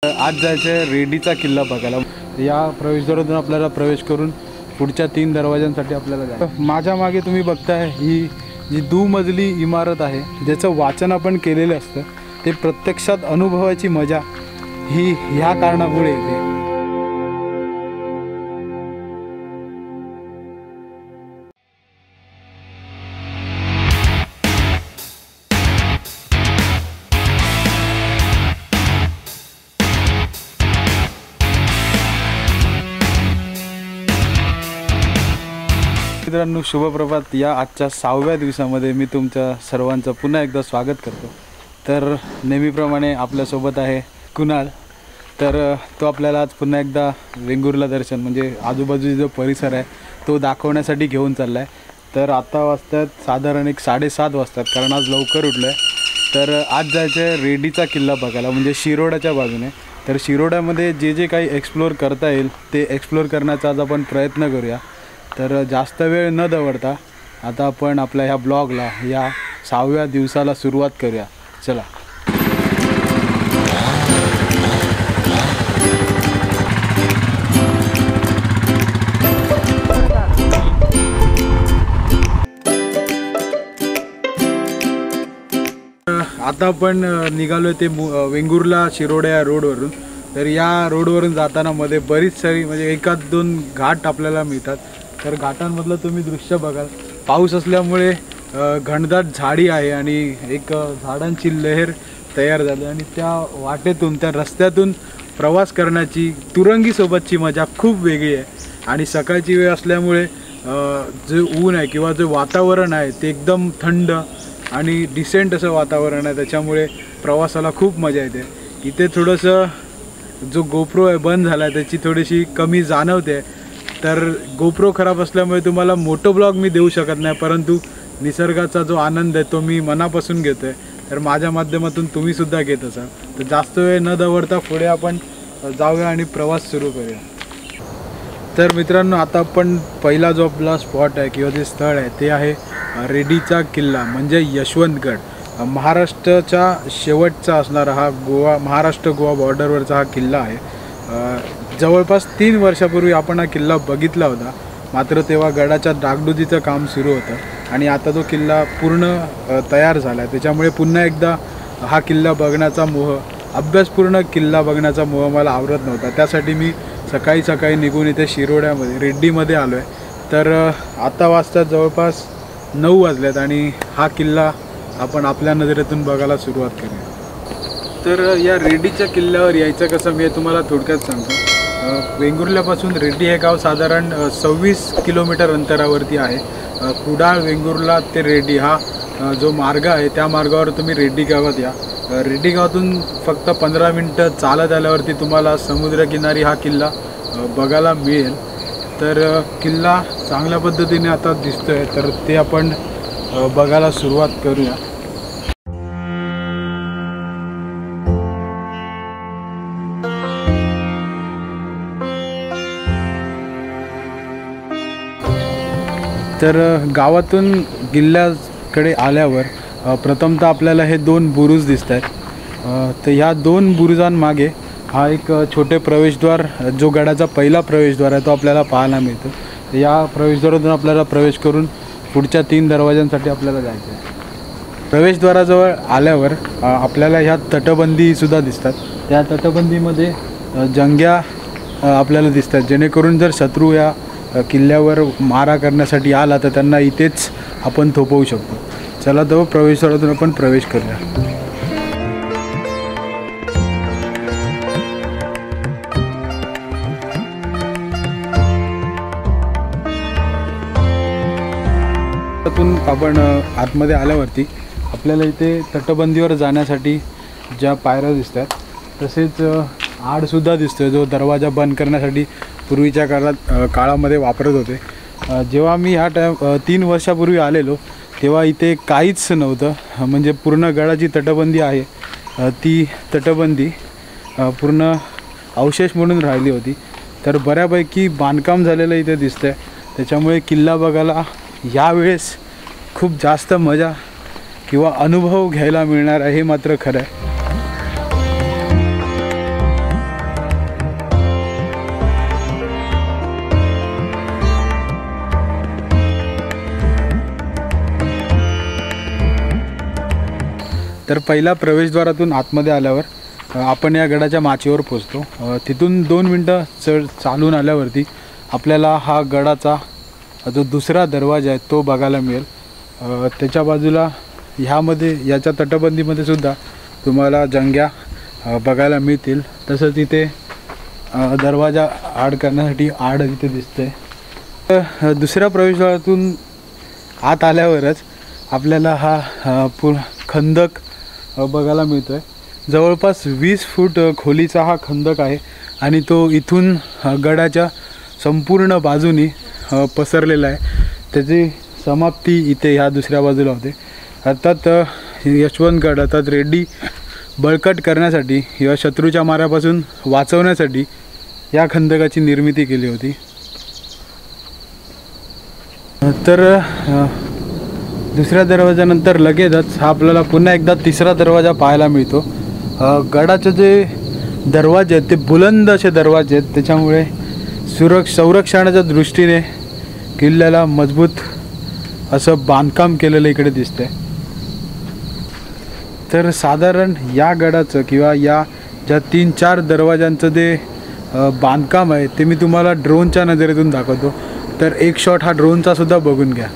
आज जायचं आहे रेडीचा किल्ला बघायला। या प्रवेशद्वारातून आपल्याला प्रवेश करून पुढच्या 3 दरवाजांसाठी आपल्याला जायचं। माझ्या मागे तुम्ही बघताय ही जी दुमजली इमारत आहे, ज्याचं वाचन आपण केलेलं असतं, ते प्रत्यक्षात अनुभवाची मजा ही ह्या कारणामुळे येते। मित्रांनो, शुभप्रभात। या आजच्या 6व्या दिवसामध्ये मी तुमच्या सर्वांचं पुन्हा एकदा स्वागत करतो। तर नेहमीप्रमाणे आपल्यासोबत आहे कुणाल। तर तो आपल्याला आज पुन्हा एकदा वेंगुर्ला दर्शन म्हणजे आजूबाजूचा जो परिसर आहे तो दाखवण्यासाठी घेऊन चालला आहे। तर आता वाजतात साधारण 7:30 वाजतात, कारण आज लवकर उठलो आहे। तर आज जायचं आहे रेडीचा किल्ला बघायला, म्हणजे शिरोड्याच्या बाजूने। तर शिरोड्यामध्ये जे काही एक्सप्लोअर करता येईल ते एक्सप्लोअर करण्याचा आज आपण प्रयत्न करूया। तर जास्त वेळ न दवडता आता आपण आपल्या ह्या ब्लॉगला या 6व्या दिवसाला सुरुवात करूया। चला। आता आपण निघालो ते वेंगुर्ला शिरोड्या रोडवरून। तर या रोडवरून जाताना मध्ये बरीच सारी म्हणजे 1-2 घाट आपल्याला मिळतात। तर घाटांमधलं तुम्ही दृश्य बघाल। पाऊस असल्यामुळे घनदाट झाडी आहे आणि एक झाडांची लहर तयार झाली आणि त्या वाटेतून त्या रस्त्यातून प्रवास करण्याची तुरंगीसोबतची मजा खूप वेगळी आहे। आणि सकाळची वेळ असल्यामुळे जे ऊन आहे किंवा जे वातावरण आहे ते एकदम थंड आणि डिसेंट असं वातावरण आहे, त्याच्यामुळे प्रवासाला खूप मजा येते। इथे थोडंसं जो गोप्रो आहे बंद झाला आहे त्याची थोडीशी कमी जाणवते। तर गोप्रो खराब असल्यामुळे तुम्हाला मोटो ब्लॉग मी देऊ शकत नाही, परंतु निसर्गाचा जो आनंद आहे तो मी मनापासून घेतो आहे। तर माझ्या माध्यमातून तुम्हीसुद्धा घेत असाल। तर जास्त वेळ न दवडता पुढे आपण जाऊया आणि प्रवास सुरू करूया। तर मित्रांनो, आता आपण पहिला जो आपला स्पॉट आहे किंवा जे स्थळ आहे ते आहे रेडीचा किल्ला, म्हणजे यशवंतगड। महाराष्ट्राच्या शेवटचा असणारा हा महाराष्ट्र गोवा बॉर्डरवरचा हा किल्ला आहे। जवळपास 3 वर्षापूर्वी आपण हा किल्ला बघितला होता, मात्र तेव्हा गडाच्या डागडुजीचं काम सुरू होतं आणि आता तो किल्ला पूर्ण तयार झाला आहे। त्याच्यामुळे पुन्हा एकदा हा किल्ला बघण्याचा मोह, अभ्यासपूर्ण किल्ला बघण्याचा मोह मला आवरत नव्हता। त्यासाठी मी सकाळी निघून इथे शिरोड्यामध्ये रेड्डीमध्ये आलो आहे। तर आता वाजतात जवळपास 9 वाजलेत आणि हा किल्ला आपण आपल्या नजरेतून बघायला सुरुवात करूया। तर या रेडीच्या किल्ल्यावर यायचं कसं मी तुम्हाला थोडक्यात सांगतो। वेंगुर्ल्यापासून रेड्डी हे गाव साधारण 26 किलोमीटर अंतरावरती आहे। कुडाळ वेंगुर्ला ते रेड्डी हा जो मार्ग आहे त्या मार्गावर तुम्ही रेड्डी गावात या। रेड्डी गावातून फक्त 15 मिनटं चालत आल्यावरती तुम्हाला समुद्रकिनारी हा किल्ला बघायला मिळेल। तर किल्ला चांगल्या पद्धतीने आता दिसतोय, तर ते आपण बघायला सुरुवात करूया। तर गावातून किल्ल्याकडे आल्यावर प्रथमतः आपल्याला हे 2 बुरुज दिसत आहेत। तर ह्या 2 बुरुजांमागे हा एक छोटे प्रवेशद्वार, जो गडाचा पहिला प्रवेशद्वार आहे तो आपल्याला पाहायला मिळतो। तर या प्रवेशद्वारातून आपल्याला प्रवेश करून पुढच्या 3 दरवाजांसाठी आपल्याला जायचं आहे। प्रवेशद्वाराजवळ आल्यावर आपल्याला ह्या तटबंदीसुद्धा दिसतात। त्या तटबंदीमध्ये जंग्या आपल्याला दिसतात, जेणेकरून जर शत्रू या किल्ल्यावर मारा करण्यासाठी आला तर त्यांना इथेच आपण थोपवू शकतो। चला तर प्रवेशद्वारातून आपण प्रवेश करूया। आपण आतमध्ये आल्यावरती आपल्याला इथे तटबंदीवर जाण्यासाठी ज्या पायऱ्या दिसतात, तसेच आडसुद्धा दिसतोय जो दरवाजा बंद करण्यासाठी पूर्वीच्या काळामध्ये वापरत होते। जेव्हा मी ह्या 3 वर्षापूर्वी आलेलो तेव्हा इथे काहीच नव्हतं, म्हणजे पूर्ण गडाची तटबंदी आहे ती तटबंदी पूर्ण अवशेष म्हणून राहिली होती। तर बऱ्यापैकी बांधकाम झालेलं इथे दिसतंय, त्याच्यामुळे किल्ला बघायला यावेळेस खूप जास्त मजा किंवा अनुभव घ्यायला मिळणार आहे, हे मात्र खरं आहे। तर पहिला प्रवेशद्वारातून आतमध्ये आल्यावर आपण या गडाच्या माचीवर पोचतो। तिथून 2 मिनटं चालून आल्यावरती आपल्याला हा गडाचा जो दुसरा दरवाजा आहे तो बघायला मिळेल। त्याच्या बाजूला याच्या तटबंदीमध्ये सुद्धा तुम्हाला जंग्या बघायला मिळतील। तसंच इथे दरवाजा आड करण्यासाठी आड इथे दिसते। दुसऱ्या प्रवेशद्वारातून आत आल्यावरच आपल्याला हा खंदक बघायला मिळतोय। जवळपास 20 फूट खोलीचा हा खंदक आहे आणि तो इथून गडाच्या संपूर्ण बाजूनी पसरलेला आहे। त्याची समाप्ती इथे ह्या दुसऱ्या बाजूला होते। अर्थात यशवंतगड अर्थात रेड्डी बळकट करण्यासाठी किंवा शत्रूच्या माऱ्यापासून वाचवण्यासाठी या खंदकाची निर्मिती केली होती। तर दुसऱ्या दरवाजानंतर लगेचच हा आपल्याला पुन्हा एकदा तिसरा दरवाजा पाहायला मिळतो। गडाचे जे दरवाजे आहेत ते बुलंद असे दरवाजे आहेत, त्याच्यामुळे संरक्षणाच्या दृष्टीने किल्ल्याला मजबूत असं बांधकाम केलेलं इकडे दिसतंय। तर साधारण या गडाचं किंवा या ज्या 3-4 दरवाजांचं जे बांधकाम आहे ते मी तुम्हाला ड्रोनच्या नजरेतून दाखवतो। तर एक शॉट हा ड्रोनचा सुद्धा बघून घ्या।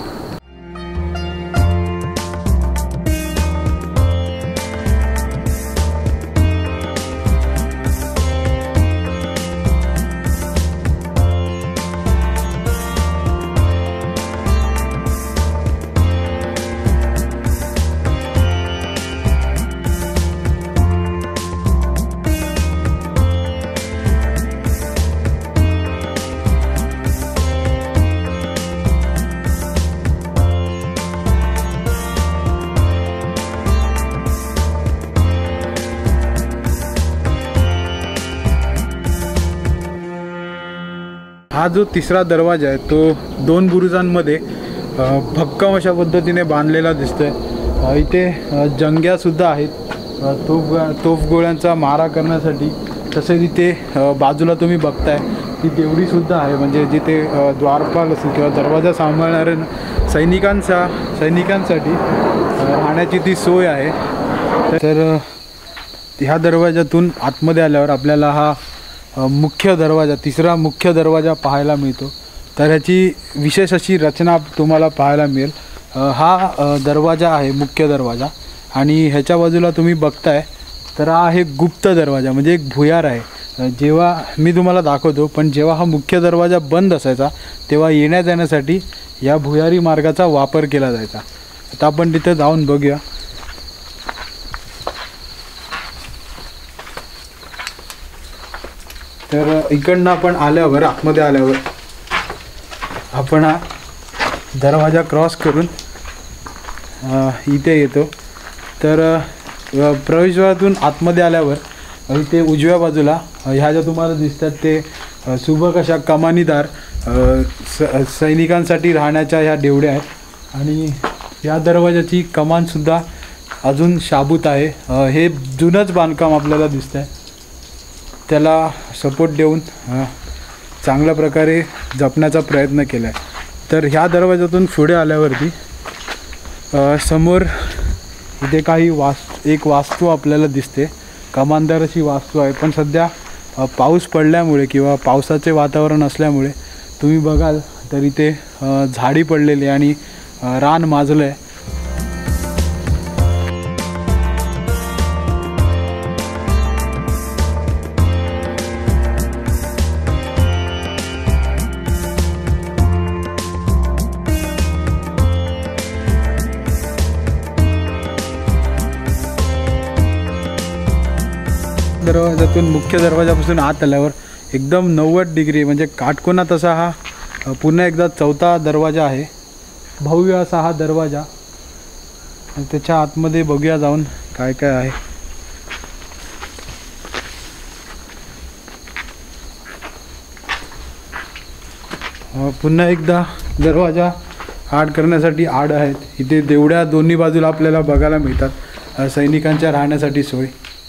हा जो तिसरा दरवाजा आहे तो 2 बुरुजांमध्ये भक्कम अशा पद्धतीने बांधलेला दिसतोय। इथे जंग्यासुद्धा आहेत तोफगोळ्यांचा मारा करण्यासाठी। तसेच इथे बाजूला तुम्ही बघताय ती देवडीसुद्धा आहे, म्हणजे जिथे द्वारपाल असेल किंवा दरवाजा सांभाळणाऱ्या सैनिकांसाठी राहण्याची ती सोय आहे। तर ह्या दरवाजातून आतमध्ये आल्यावर आपल्याला हा तिसरा मुख्य दरवाजा पाहायला मिळतो। तर ह्याची विशेष अशी रचना तुम्हाला पाहायला मिळेल। हा दरवाजा आहे मुख्य दरवाजा आणि ह्याच्या बाजूला तुम्ही बघताय तर हा आहे गुप्त दरवाजा, म्हणजे एक भुयार आहे। जेव्हा मी तुम्हाला दाखवतो, पण जेव्हा हा मुख्य दरवाजा बंद असायचा तेव्हा येण्या जाण्यासाठी या भुयारी मार्गाचा वापर केला जायचा। आता आपण तिथे जाऊन बघूया। तर इकडनं आपण आतमध्ये आल्यावर आपण हा दरवाजा क्रॉस करून इथे येतो। तर प्रवेशद्वारातून आतमध्ये आल्यावर इथे उजव्या बाजूला ह्या ज्या तुम्हाला दिसतात ते सुबक अशा कमानीदार सैनिकांसाठी राहण्याच्या ह्या देवड्या आहेत आणि या दरवाजाची कमानसुद्धा अजून शाबूत आहे। हे जुनंच बांधकाम आपल्याला दिसतंय, त्याला सपोर्ट देऊन चांगल्या प्रकारे जपण्याचा प्रयत्न केला आहे। तर ह्या दरवाजातून पुढे आल्यावरती समोर इथे काही एक वास्तू आपल्याला दिसते, कमानदार अशी वास्तू आहे। पण सध्या पाऊस पडल्यामुळे किंवा पावसाचे वातावरण असल्यामुळे तुम्ही बघाल तर इथे झाडी पडलेली आणि रान माजलं आहे। दरवाजातून मुख्य दरवाजापासून आत आल्यावर एकदम 90 डिग्री म्हणजे काटकोनात असा हा पुन्हा एकदा चौथा दरवाजा आहे। भव्य असा हा दरवाजा, त्याच्या आतमध्ये बघूया जाऊन काय काय आहे। पुन्हा एकदा दरवाजा आड करण्यासाठी आड आहेत। इथे देवड्या दोन्ही बाजूला आपल्याला बघायला मिळतात, सैनिकांच्या राहण्यासाठी सोय।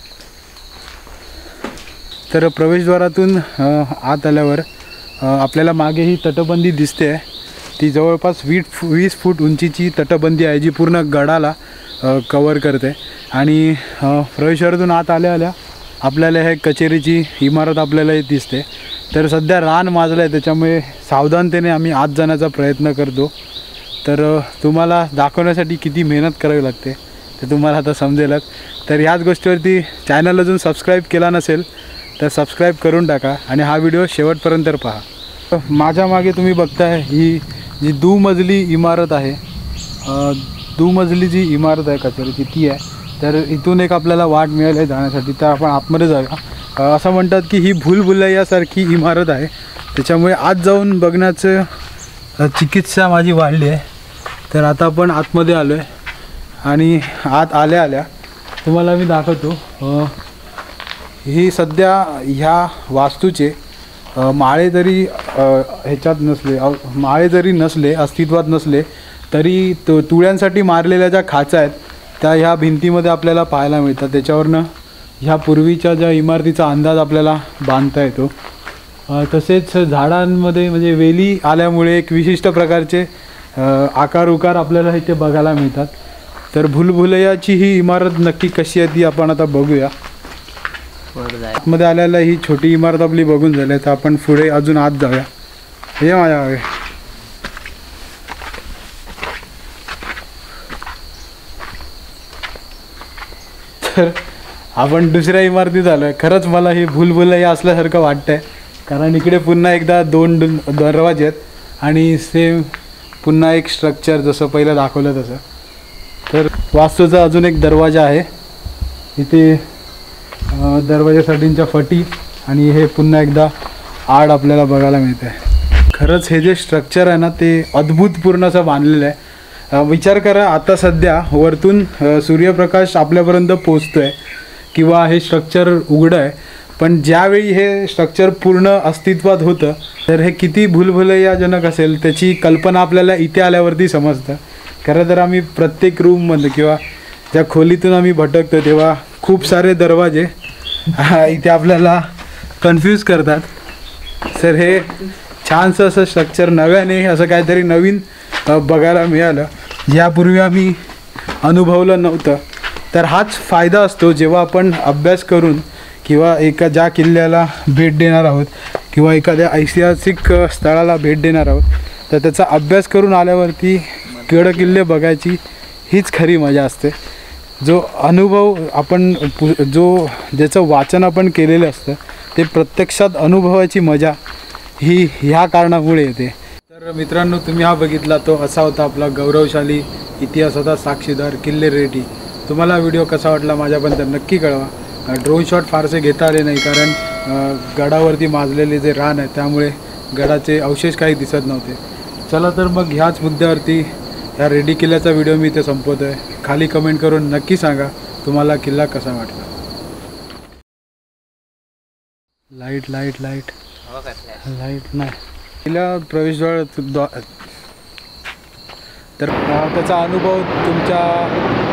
तर प्रवेशद्वारातून आत आल्यावर आपल्याला मागे ही तटबंदी दिसते आहे। ती जवळपास 20 फूट उंचीची तटबंदी आहे, जी पूर्ण गडाला कवर करते. आणि प्रवेशद्वारातून आत आल्या आपल्याला हे कचेरीची इमारत आपल्याला दिसते. तर सध्या रान माजलं आहे, त्याच्यामुळे सावधानतेने आम्ही आत जाण्याचा प्रयत्न करतो. तर तुम्हाला दाखवण्यासाठी किती मेहनत करावी लागते ते तुम्हाला आता समजेलच. तर ह्याच गोष्टीवरती चॅनल अजून सबस्क्राईब केला नसेल तर सबस्क्राईब करून टाका आणि हा व्हिडिओ शेवटपर्यंत पहा. माझ्या मागे तुम्ही बघताय ही जी दुमजली इमारत आहे, दुमजली जी इमारत आहे कचेरीची ती आहे. तर इथून एक आपल्याला वाट मिळाली जाण्यासाठी, तर आपण आतमध्ये जाऊया. असं म्हणतात की ही भूलभुलैयासारखी इमारत आहे, त्याच्यामुळे आत जाऊन बघण्याचं चिकित्सा माझी वाढली आहे. तर आता आपण आतमध्ये आलो आहे आणि आत आल्या तुम्हाला मी दाखवतो. ही सध्या ह्या वास्तूचे माळे जरी माळे जरी नसले, अस्तित्वात नसले तरी तुळ्यांसाठी मारलेल्या ज्या खाचा आहेत त्या ह्या भिंतीमध्ये आपल्याला पाहायला मिळतात. त्याच्यावरनं ह्या पूर्वीच्या ज्या इमारतीचा अंदाज आपल्याला बांधता येतो. तसेच झाडांमध्ये म्हणजे वेली आल्यामुळे एक विशिष्ट प्रकारचे आकार उकार आपल्याला इथे बघायला मिळतात. तर भूलभुलैयाची ही इमारत नक्की कशी आहे ती आपण आता बघूया. आतमध्ये आल्याला ही छोटी इमारत आपली बघून झाली, तर आपण पुढे अजून आत जाऊया. हे माझ्या मागे तर आपण दुसऱ्या इमारतीत आलो आहे. खरंच मला ही भूलभुलैया असल्यासारखं वाटतं आहे, कारण इकडे पुन्हा एकदा दोन दरवाजे आहेत आणि सेम पुन्हा एक स्ट्रक्चर जसं पहिलं दाखवलं तसं. तर वास्तूचा अजून एक दरवाजा आहे इथे, दरवाजासाठीच्या फटी आणि हे पुन्हा एकदा आड आपल्याला बघायला मिळतं आहे. खरंच हे जे स्ट्रक्चर आहे ना ते अद्भुतपूर्ण असं बांधलेलं आहे. विचार करा, आता सध्या वरतून सूर्यप्रकाश आपल्यापर्यंत पोचतो आहे किंवा हे स्ट्रक्चर उघडं आहे, पण ज्यावेळी हे स्ट्रक्चर पूर्ण अस्तित्वात होतं तर हे किती भूलभुलैयाजनक असेल त्याची कल्पना आपल्याला इथे आल्यावरती समजतं. खरं तर आम्ही प्रत्येक रूममध्ये किंवा ज्या खोलीतून आम्ही भटकतो तेव्हा खूप सारे दरवाजे इथे आपल्याला कन्फ्यूज करतात. सर हे छानसं असं स्ट्रक्चर नव्याने असं काहीतरी नवीन बघायला मिळालं, यापूर्वी आम्ही अनुभवलं नव्हतं. तर हाच फायदा असतो जेव्हा आपण अभ्यास करून किंवा एका ज्या किल्ल्याला भेट देणार आहोत किंवा एखाद्या ऐतिहासिक स्थळाला भेट देणार आहोत, तर त्याचा अभ्यास करून आल्यावरती गड किल्ले बघायची हीच खरी मजा असते. जो अनुभव आपण ज्याचं वाचन आपण केलेलं असतं ते प्रत्यक्षात अनुभवाची मजा ही ह्या कारणामुळे येते. तर मित्रांनो, तुम्ही हा बघितला तो असा होता आपला गौरवशाली इतिहासाचा साक्षीदार किल्ले रेडी. तुम्हाला व्हिडिओ कसा वाटला माझ्यापर्यंत नक्की कळवा. ड्रोन शॉट फारसे घेता आले नाही, कारण गडावरती माजलेले जे रान आहे त्यामुळे गडाचे अवशेष काही दिसत नव्हते. चला तर मग ह्याच मुद्द्यावरती ह्या रेडी किल्ल्याचा व्हिडिओ मी इथे संपवतो आहे. खाली कमेंट करून नक्की सांगा तुम्हाला किल्ला कसा वाटला. लाईट लाईट लाईट लाईट नाही किल्ला प्रवेशद्वार तर त्याचा अनुभव तुमच्या